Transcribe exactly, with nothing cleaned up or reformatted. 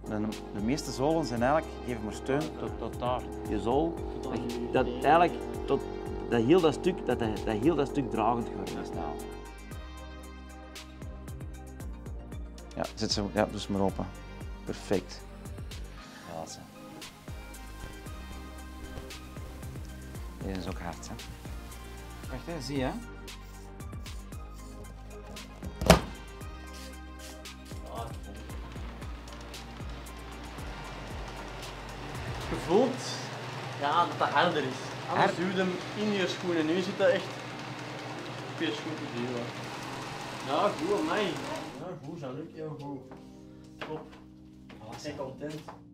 De, de meeste zolen zijn eigenlijk, geven maar steun tot, tot daar. Je zool, dat, dat eigenlijk tot dat heel dat stuk, dat, dat, dat heel dat stuk dragend geworden is nou. Ja, zet ze, ja, doe ze maar open. Perfect. Ja, zo. Deze is ook hard, hè. Wacht, hè, zie je, hè. Je voelt ja, dat dat harder is. Anders duw je hem in je schoenen. Nu zit dat echt op je schoen te duwen. Ja, goed, amai. Ja, goed, Jean-Luc, heel goed. Top. Ik ben content.